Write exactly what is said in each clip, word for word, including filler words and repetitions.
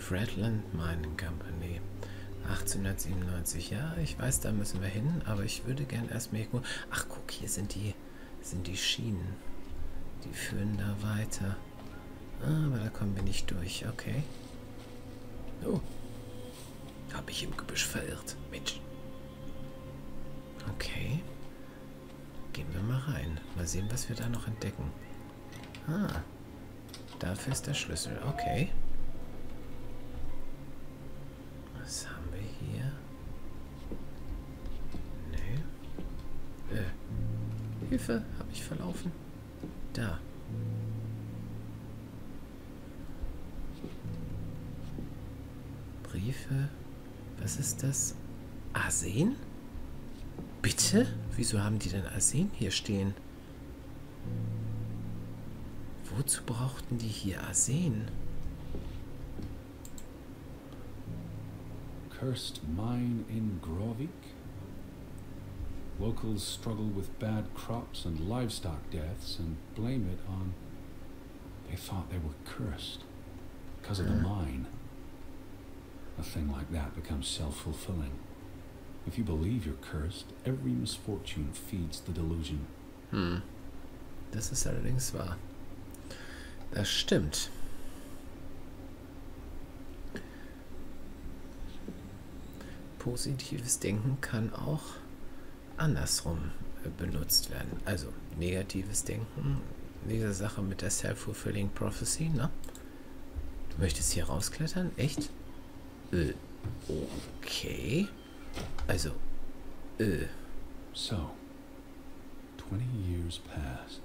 Fredland Mining Company. achtzehnhundertsiebenundneunzig. Ja, ich weiß, da müssen wir hin, aber ich würde gern erstmal hier gucken. Ach, guck, hier sind die, sind die Schienen. Die führen da weiter. Ah, aber da kommen wir nicht durch. Okay. Oh. Habe ich im Gebüsch verirrt. Mensch. Okay. Gehen wir mal rein. Mal sehen, was wir da noch entdecken. Ah. Dafür ist der Schlüssel. Okay. Was haben wir hier? Nee. Äh. Hilfe. Habe ich verlaufen? Da. Briefe. Was ist das? Arsen? Bitte? Wieso haben die denn Arsen hier stehen? Wozu brauchten die hier Arsen? Cursed mine in Grovik. Locals struggle with bad crops and livestock deaths and blame it on... They thought they were cursed because of the mine. A thing like that becomes self-fulfilling. If you believe you're cursed, every misfortune feeds the delusion. Hm. Das ist allerdings wahr. Das stimmt. Positives Denken kann auch andersrum benutzt werden. Also negatives Denken, diese Sache mit der Self-Fulfilling Prophecy, ne? Du möchtest hier rausklettern? Echt? Äh, okay. Also, äh. So, twenty years pass.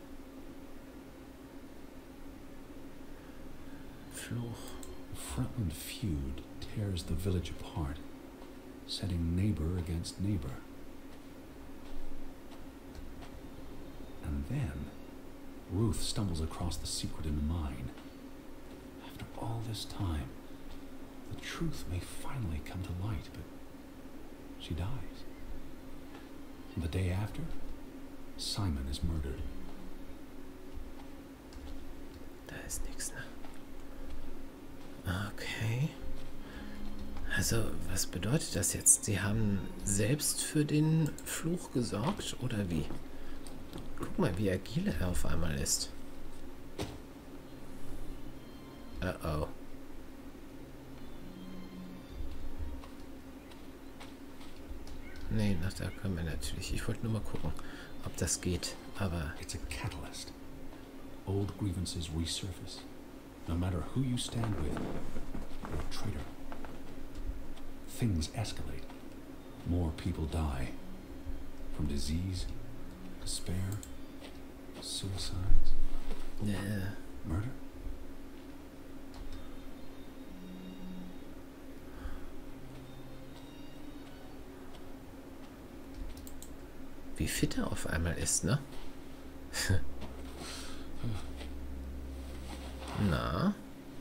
Fluch. A Frontland feud tears the village apart, setting neighbor against neighbor. And then, Ruth stumbles across the secret in the mine. After all this time, the truth may finally come to light, but she dies. And the day after, Simon is murdered. Da ist nichts, ne? Okay. Also, was bedeutet das jetzt? Sie haben selbst für den Fluch gesorgt, oder wie? Guck mal, wie agil er auf einmal ist. Uh oh. Nee, nach da können wir natürlich. Ich wollte nur mal gucken, ob das geht, aber... It's a catalyst. Old grievances resurface. No matter who you stand with, you're a traitor. Things escalate. More people die. From disease, despair, suicides, Yeah. murder. Wie fit er auf einmal ist, ne? Na?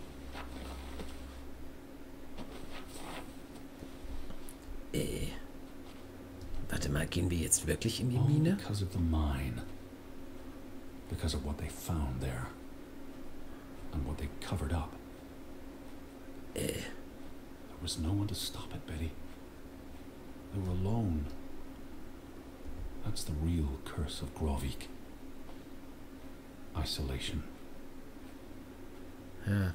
Äh. Warte mal, gehen wir jetzt wirklich in die All Mine? because of the mine. Because of what they found there. And what they covered up. Äh. There was no one to stop it, Betty. They were alone. That's the real curse of Grovik. Isolation. Ja.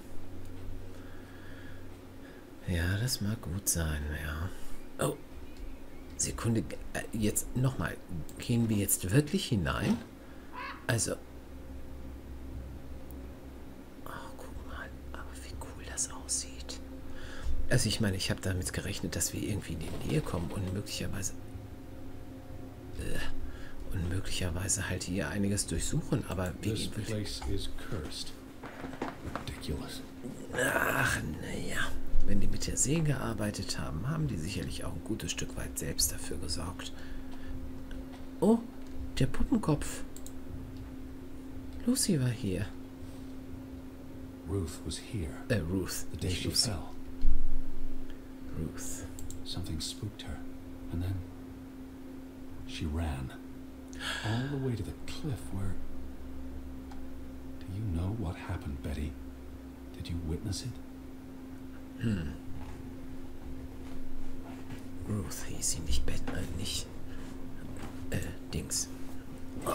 Ja, das mag gut sein, ja. Oh. Sekunde. Jetzt nochmal. Gehen wir jetzt wirklich hinein? Also. Oh, guck mal. Aber wie cool das aussieht. Also ich meine, ich habe damit gerechnet, dass wir irgendwie in die Nähe kommen und möglicherweise... Äh, und möglicherweise halt hier einiges durchsuchen, aber wie... This place is cursed. Ridiculous. Ach, naja. Wenn die mit der See gearbeitet haben, haben die sicherlich auch ein gutes Stück weit selbst dafür gesorgt. Oh, der Puppenkopf. Lucy war hier. Ruth was here. Äh, Ruth. The day Nicht she Lucy. fell. Ruth. Something spooked her, and then she ran all the way to the cliff where... Do you know what happened, Betty? Did you witness it? Hm. Ruth hieß sie, nicht Batman, nicht äh, Dings. Oh.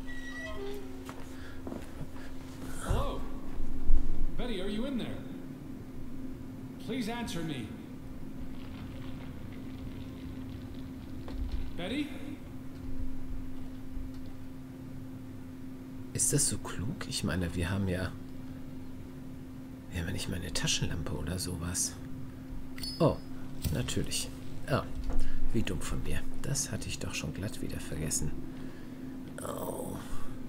Hello? Betty, are you in there? Please answer me. Betty? Ist das so klug? Ich meine, wir haben ja... Wir haben ja nicht mal eine Taschenlampe oder sowas. Oh, natürlich. Ah, wie dumm von mir. Das hatte ich doch schon glatt wieder vergessen. Oh.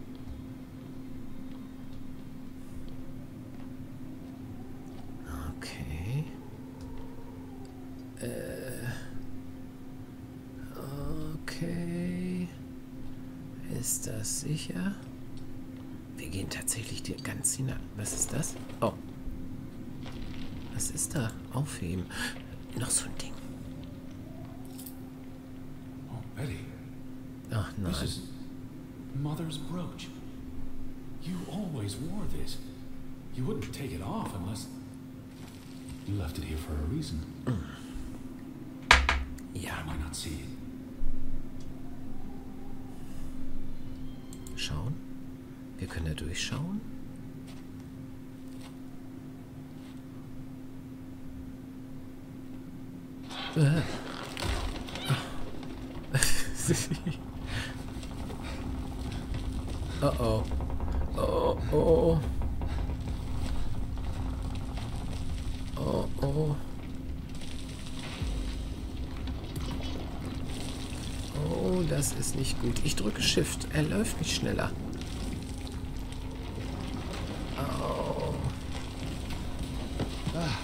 Okay. Äh. Okay. Ist das sicher? Wir gehen tatsächlich dir ganz hinein. Was ist das? Oh. Was ist da? Aufheben. Noch so ein Ding. Oh, Betty. Ach nein. This is Mother's brooch. You always wore this. You wouldn't take it off unless... You left it here for a reason. Ja. Why am I not seeing? Schauen. Wir können da durchschauen. Äh. Oh oh. Oh oh. Oh oh. Oh, das ist nicht gut. Ich drücke Shift. Er läuft nicht schneller. Oh. Ah.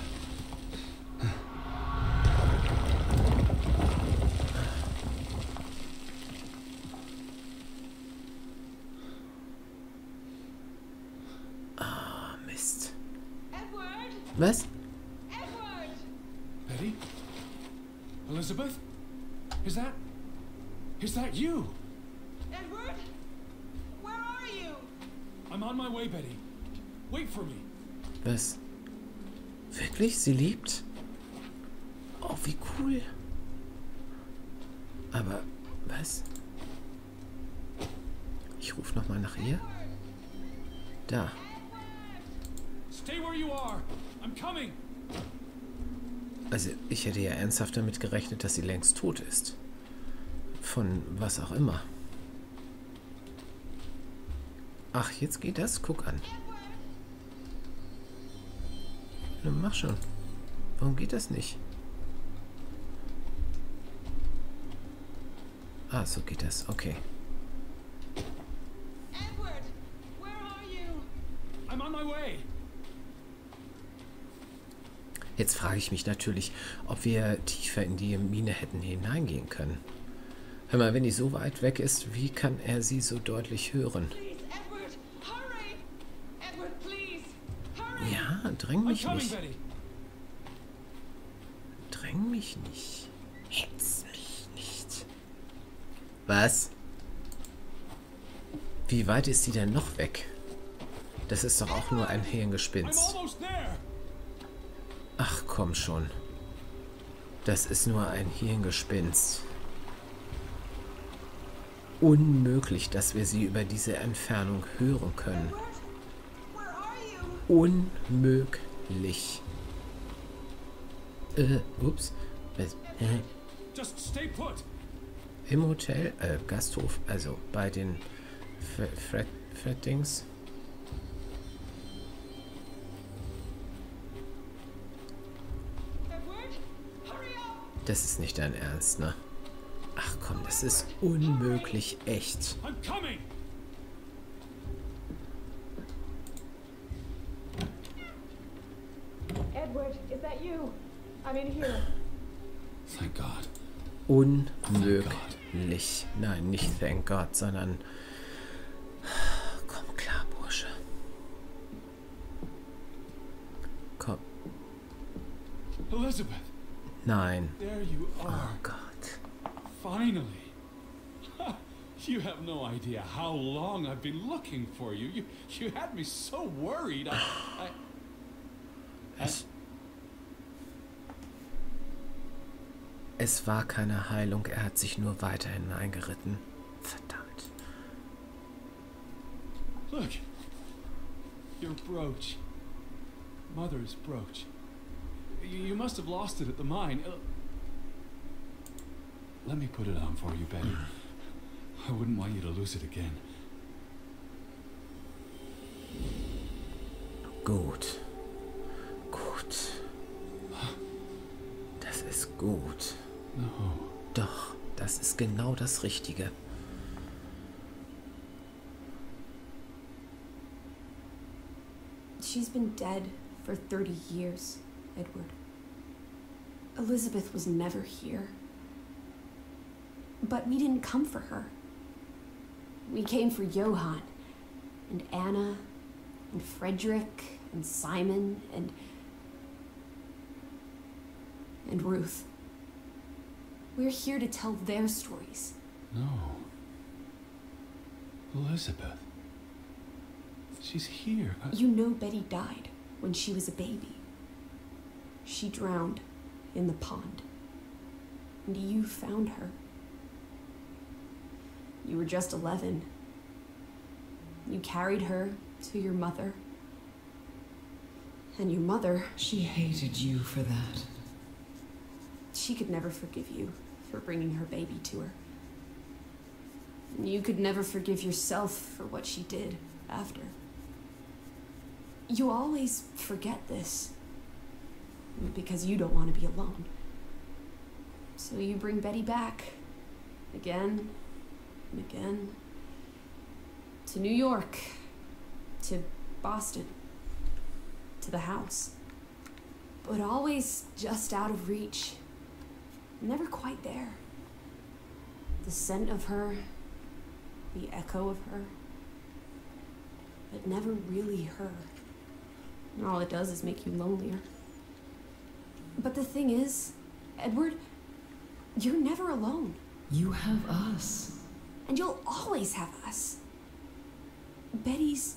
Ah, Mist. Edward! Was? Edward! Betty? Elizabeth? Is that... Is that you? Edward? Where are you? I'm on my way, Betty. Wait for me. Was? Wirklich? Sie liebt? Oh, wie cool. Aber, was? Ich rufe nochmal nach ihr. Da. Stay where you are. I'm coming. Also, ich hätte ja ernsthaft damit gerechnet, dass sie längst tot ist. Von was auch immer. Ach, jetzt geht das? Guck an. Na, mach schon. Warum geht das nicht? Ah, so geht das. Okay. Edward! Where are you? I'm on my way. Jetzt frage ich mich natürlich, ob wir tiefer in die Mine hätten hineingehen können. Hör mal, wenn die so weit weg ist, wie kann er sie so deutlich hören? Please, Edward! Hurry! Edward, please! Hurry! Ja, dräng I'm mich coming, nicht. Betty. Dräng mich nicht. Hetz mich nicht. Was? Wie weit ist sie denn noch weg? Das ist doch auch nur ein I'm Hirngespinst. almost there. Ach, komm schon. Das ist nur ein Hirngespinst. Unmöglich, dass wir sie über diese Entfernung hören können. Edward? Where are you? Unmöglich. Äh, ups. Was? Hä? Just stay put. Im Hotel, äh, Gasthof, also bei den Fred, Fred-Dings. Edward? Hurry up! Das ist nicht dein Ernst, ne? Ach komm, das ist unmöglich echt. I'm coming. Edward, is that you? I'm in here. Thank God. Unmöglich. Nein, nicht thank God, sondern... Komm klar, Bursche. Komm. Elizabeth, Nein. there you Oh are. Gott. Finally. You have no idea how long I've been looking for you. You, you had me so worried. I, I, Was? Es war keine Heilung, er hat sich nur weiter hineingeritten. Verdammt. Look. Your brooch. Mother's brooch. You, you must have lost it at the mine. Uh, let me put it on for you, Betty. I wouldn't want you to lose it again. Gut. Gut. Das ist gut. No. Doch, das ist genau das Richtige. She's been dead for thirty years, Edward. Elizabeth was never here. But we didn't come for her. We came for Johann, and Anna, and Frederick, and Simon, and... and Ruth. We're here to tell their stories. No. Elizabeth. She's here. I... You know Betty died when she was a baby. She drowned in the pond. And you found her. You were just eleven. You carried her to your mother. And your mother... She hated you for that. She could never forgive you for bringing her baby to her. And you could never forgive yourself for what she did after. You always forget this. Because you don't want to be alone. So you bring Betty back. Again and again. To New York. To Boston. To the house. But always just out of reach. Never quite there. The scent of her. The echo of her. But never really her. And all it does is make you lonelier. But the thing is, Edward, you're never alone. You have us. And you'll always have us. Betty's...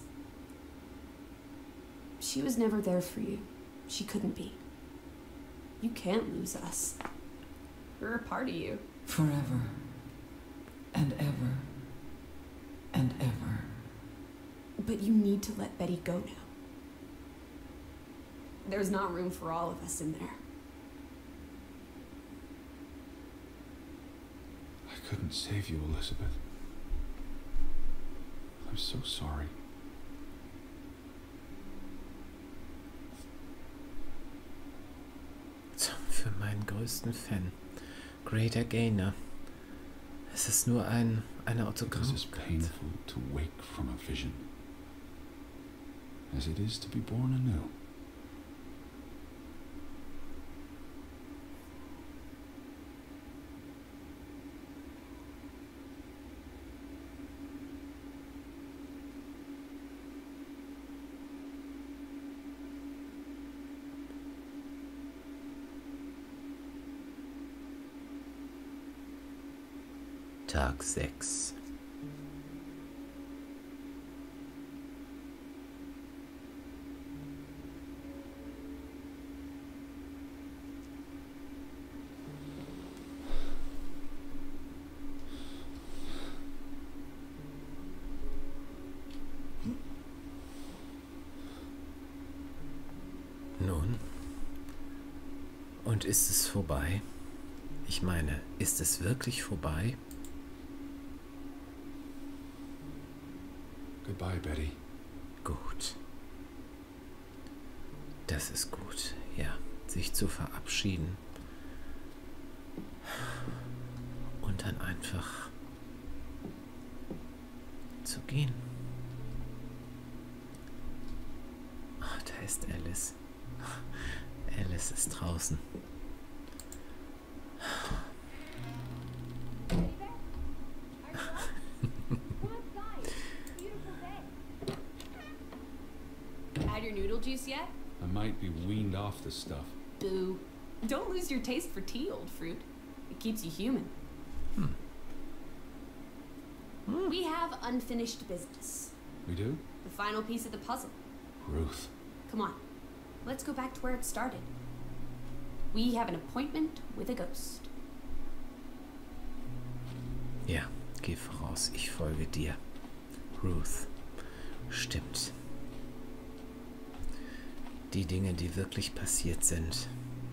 She was never there for you. She couldn't be. You can't lose us. We're a part of you. Forever. And ever. And ever. But you need to let Betty go now. There's not room for all of us in there. I couldn't save you, Elizabeth. I'm so sorry. Für meinen größten Fan. Greater Gainer. Es ist nur ein, eine It is as Autogrammkarte. painful to wake from a vision as it is to be born anew. Tag sechs. Nun, und ist es vorbei? Ich meine, ist es wirklich vorbei? Goodbye, Betty. Gut. Das ist gut, ja, sich zu verabschieden. Und dann einfach zu gehen. Oh, da ist Alice. Alice ist draußen. Had your noodle juice yet? I might be weaned off this stuff. Boo. Don't lose your taste for tea, old fruit. It keeps you human. Hmm. Hmm. We have unfinished business. We do? The final piece of the puzzle. Ruth. Come on. Let's go back to where it started. We have an appointment with a ghost. Ja, geh voraus, ich folge dir. Ruth. Stimmt. Die Dinge, die wirklich passiert sind.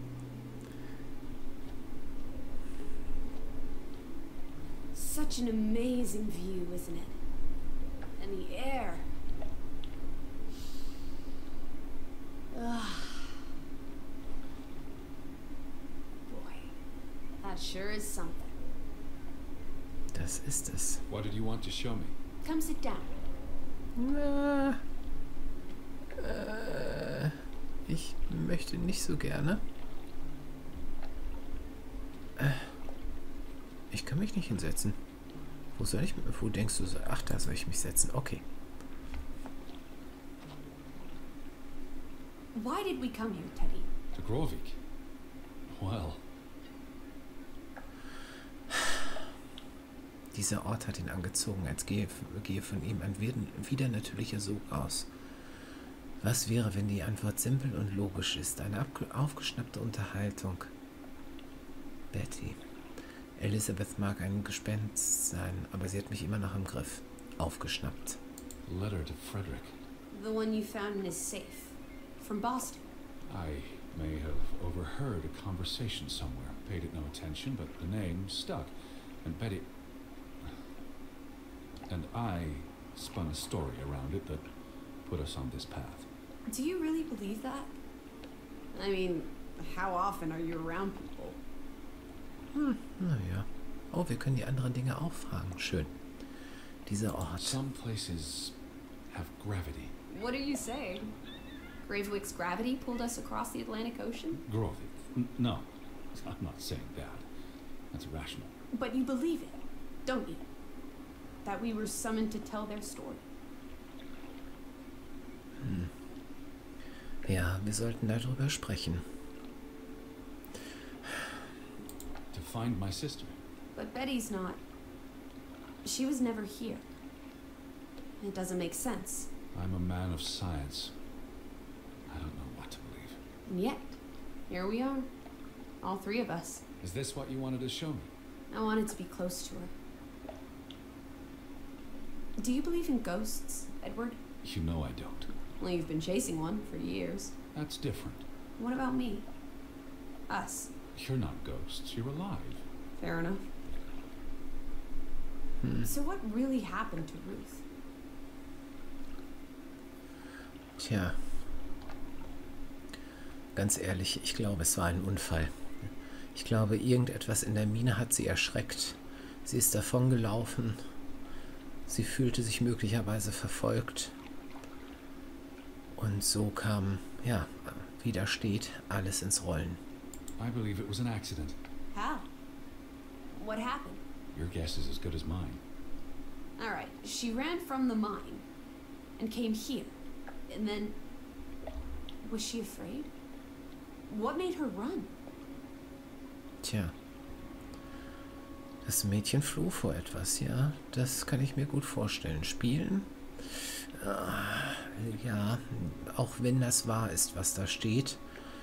Such an amazing view, isn't it? And the air. Ugh. Boy, that sure is something. Das ist es. What did you want to show me? Come sit down. Na, äh, ich möchte nicht so gerne. Äh, ich kann mich nicht hinsetzen. Wo soll ich, wo denkst du so? Ach, da soll ich mich setzen. Okay. Why did we come here, Teddy? To Grovik. Well, Dieser Ort hat ihn angezogen, als gehe, gehe von ihm ein wieder natürlicher Sog aus. Was wäre, wenn die Antwort simpel und logisch ist? Eine aufgeschnappte Unterhaltung. Betty. Elizabeth mag ein Gespenst sein, aber sie hat mich immer noch im Griff. Aufgeschnappt. letter to Frederick. The one you found in his safe. From Boston. I may have overheard a conversation somewhere, paid it no attention, but the name stuck. And Betty... And I spun a story around it that put us on this path. Do you really believe that? I mean, how often are you around people? Hm, naja. Oh, wir können die anderen Dinge auch fragen. Schön. Dieser Ort. Some places have gravity. What are you saying? Gravewick's gravity pulled us across the Atlantic Ocean? Grovik. N- no, I'm not saying that. That's irrational. But you believe it, don't you? That we were summoned to tell their story. Hm. Ja, wir sollten darüber sprechen. To find my sister. But Betty's not. She was never here. It doesn't make sense. I'm a man of science. I don't know what to believe. And yet, here we are. All three of us. Is this what you wanted to show me? I wanted to be close to her. Do you believe in ghosts, Edward? You know I don't. Well, you've been chasing one for years. That's different. What about me? Us. You're not ghosts. You're alive. Fair enough. Hm. So what really happened to Ruth? Tja. Ganz ehrlich, ich glaube, es war ein Unfall. Ich glaube, irgendetwas in der Mine hat sie erschreckt. Sie ist davongelaufen. Sie fühlte sich möglicherweise verfolgt. Und so kam, ja, wie da steht, alles ins Rollen. I believe it was an accident. How? What happened? Your guess is as good as mine. All right, she ran from the mine and came here. And then, was she afraid? What made her run? Tja. Das Mädchen floh vor etwas, ja. Das kann ich mir gut vorstellen. Spielen? Äh, ja, auch wenn das wahr ist, was da steht.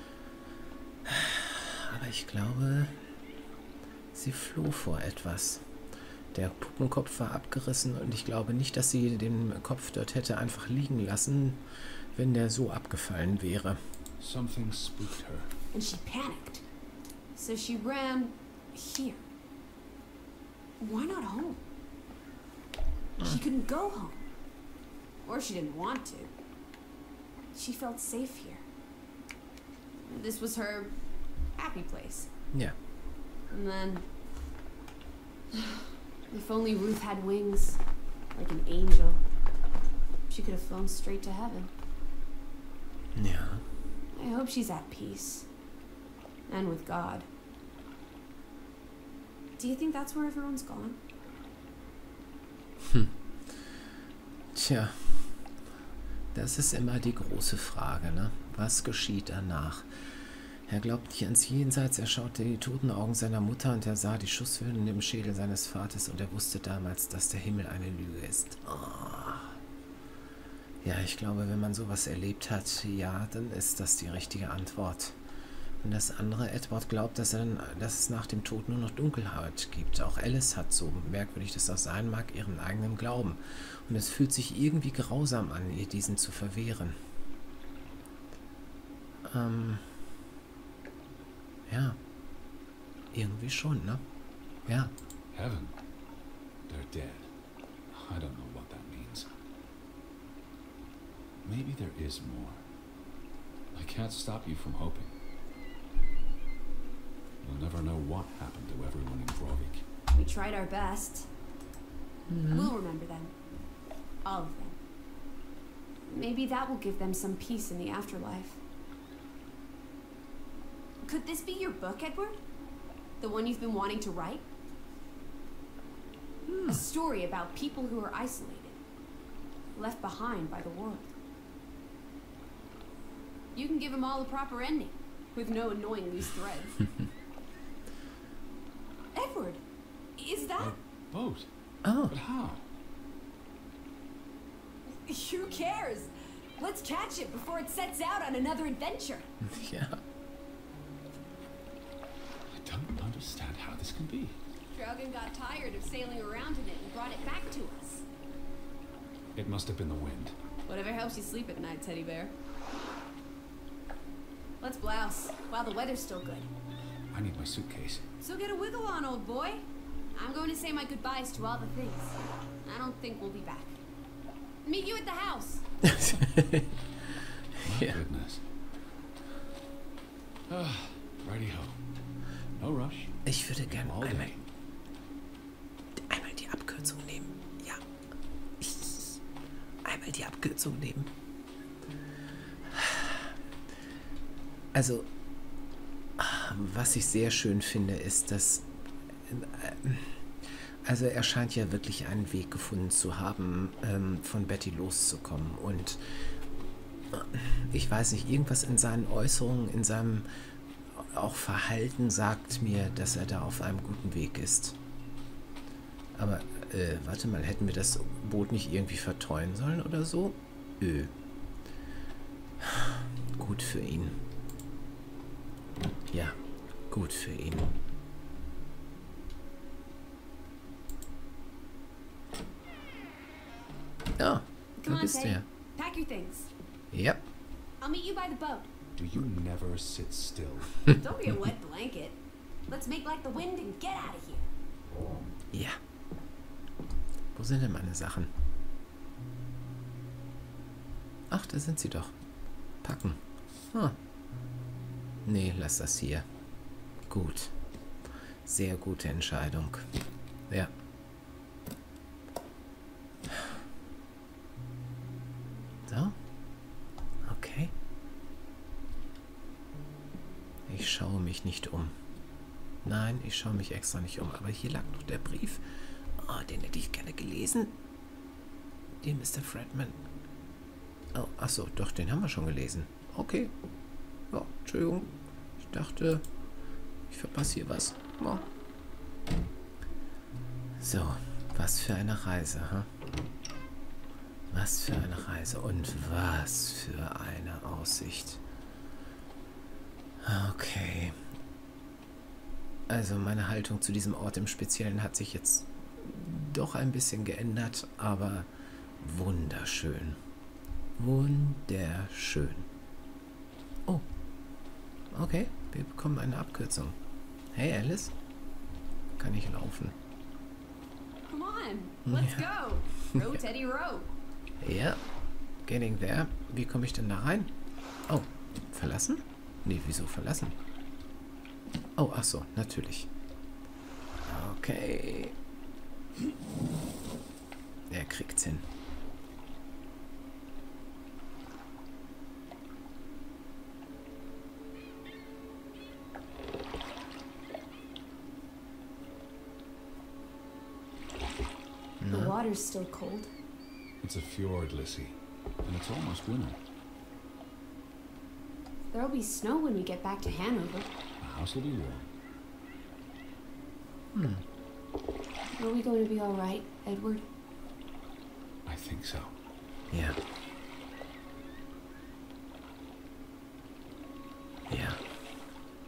Aber ich glaube, sie floh vor etwas. Der Puppenkopf war abgerissen und ich glaube nicht, dass sie den Kopf dort hätte einfach liegen lassen, wenn der so abgefallen wäre. Something spooked her. And she panicked. So she ran here. Why not home? She couldn't go home. Or she didn't want to. She felt safe here. This was her happy place. Ja. And then... If only Ruth had wings, like an angel, she could have flown straight to heaven. Ja. I hope she's at peace. And with God. Do you think that's where everyone's gone? Hm. Tja. Das ist immer die große Frage, ne? Was geschieht danach? Er glaubt nicht ans Jenseits, er schaute in die toten Augen seiner Mutter und er sah die Schusswunden im Schädel seines Vaters und er wusste damals, dass der Himmel eine Lüge ist. Oh. Ja, ich glaube, wenn man sowas erlebt hat, ja, dann ist das die richtige Antwort. Und das andere, Edward glaubt, dass, er dann, dass es nach dem Tod nur noch Dunkelheit gibt. Auch Alice hat, so merkwürdig das auch sein mag, ihren eigenen Glauben. Und es fühlt sich irgendwie grausam an, ihr diesen zu verwehren. Ähm, ja, irgendwie schon, ne? Ja. Heaven. They're dead. I don't know what that means. Maybe there is more. I can't stop you from hoping. We'll never know what happened to everyone in Brovik. We tried our best. Mhm. We'll remember them. All of them. Maybe that will give them some peace in the afterlife. Could this be your book, Edward? The one you've been wanting to write? A story about people who are isolated, left behind by the world. You can give them all a proper ending, with no annoying loose threads. Edward, is that? A boat? Oh. But how? Who cares? Let's catch it before it sets out on another adventure. Ja. I don't understand how this can be. Dragon got tired of sailing around in it and brought it back to us. It must have been the wind. Whatever helps you sleep at night, teddy bear. Let's blouse while the weather's still good. I need my suitcase. So get a wiggle on, old boy. I'm going to say my goodbyes to all the things. I don't think we'll be back. Meet you at the house. My Ja. goodness. Ah, righty ho. No rush. Ich würde gerne All einmal, day. einmal die Abkürzung nehmen. Ja. Ich, einmal die Abkürzung nehmen. Also, was ich sehr schön finde, ist, dass... Also er scheint ja wirklich einen Weg gefunden zu haben, ähm, von Betty loszukommen. Und ich weiß nicht, irgendwas in seinen Äußerungen, in seinem auch Verhalten sagt mir, dass er da auf einem guten Weg ist. Aber, äh, warte mal, hätten wir das Boot nicht irgendwie verteuen sollen oder so? Öh. Gut für ihn. Ja, gut für ihn. Ja, Come da on, bist du Teddy. ja. Pack your things. Ja. I'll meet you by the boat. Do you never sit still? Don't be a wet blanket. Let's make like the wind and get out of here. Ja. Wo sind denn meine Sachen? Ach, da sind sie doch. Packen. Ah. Nee, lass das hier. Gut. Sehr gute Entscheidung. Ja. So. Okay. Ich schaue mich nicht um. Nein, ich schaue mich extra nicht um. Aber hier lag noch der Brief. Oh, den hätte ich gerne gelesen. Den Mister Fredman. Oh, achso, doch, den haben wir schon gelesen. Okay. Ja, Entschuldigung. Ich dachte, ich verpasse hier was. Oh. So, was für eine Reise, ha? Was für eine Reise und was für eine Aussicht. Okay. Also meine Haltung zu diesem Ort im Speziellen hat sich jetzt doch ein bisschen geändert, aber wunderschön. Wunderschön. Oh. Okay, wir bekommen eine Abkürzung. Hey Alice, kann ich laufen? Come on, let's go. Row, Teddy, row. Ja, getting there. Wie komme ich denn da rein? Oh, verlassen? Nee, wieso verlassen? Oh, ach so, natürlich. Okay. Er kriegt's hin. The water's still cold. It's a fjord, Lissy, and it's almost winter. There'll be snow when we get back to Hanover. The house will be warm. Hmm. Are we going to be all right, Edward? I think so. Ja. Ja.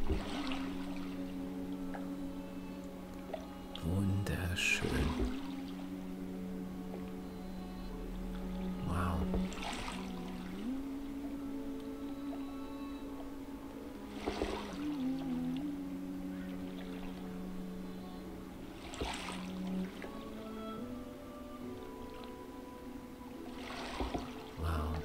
Wunderschön. Wow. Wow.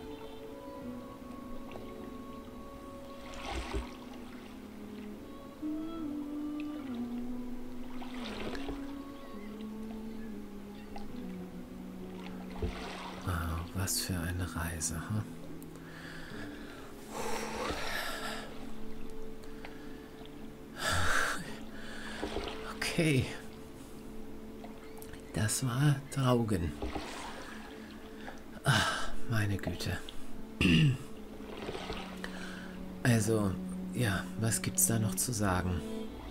Wow, was für eine Reise, hm? Okay. Das war Draugen. Ach, meine Güte. Also, ja, was gibt's da noch zu sagen?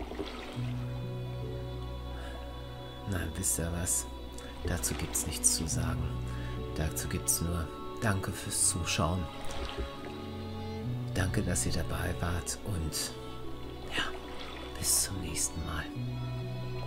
Nein, wisst ihr was? Dazu gibt's nichts zu sagen. Dazu gibt's nur Danke fürs Zuschauen. Danke, dass ihr dabei wart und ja, bis zum nächsten Mal.